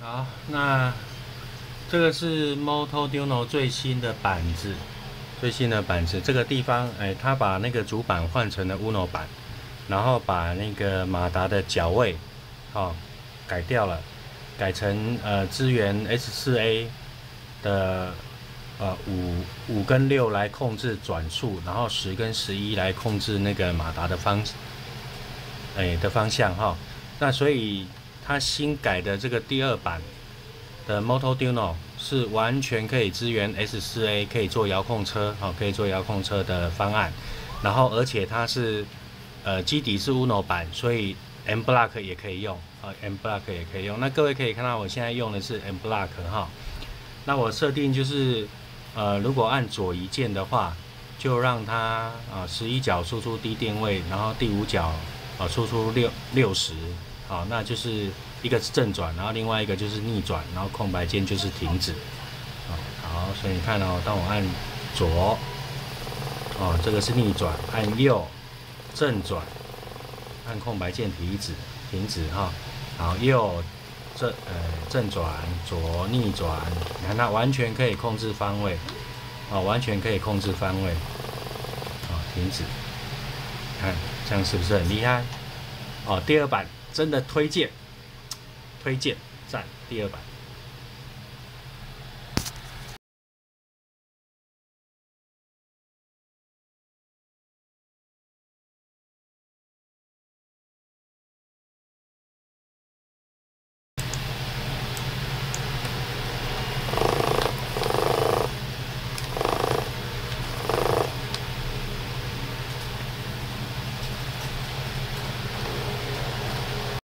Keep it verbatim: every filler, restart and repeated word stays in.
好，那这个是 Motoduno 最新的板子，最新的板子。这个地方，哎，他把那个主板换成了 Uno 板，然后把那个马达的脚位，哦，改掉了，改成呃支援 S 四 A 的呃五五跟六来控制转速，然后十跟十一来控制那个马达的方，哎的方向哈、哦。那所以它新改的这个第二版的 Motoduno 是完全可以支援 S 四 A， 可以做遥控车，好、哦，可以做遥控车的方案。然后而且它是呃基底是 Uno 版，所以 M Block 也可以用，啊、呃、M Block 也可以用。那各位可以看到我现在用的是 M Block 哈。那我设定就是呃如果按左移键的话，就让它啊十一角输出低电位，然后第五角啊输出六六十。好，那就是一个是正转，然后另外一个就是逆转，然后空白键就是停止。好，所以你看哦，当我按左，哦，这个是逆转；按右，正转；按空白键停止，停止哈。好，右正呃正转，左逆转，你看它完全可以控制方位，哦，完全可以控制方位。哦，停止，看这样是不是很厉害？哦，第二版。真的推荐，推荐，赞，第二版。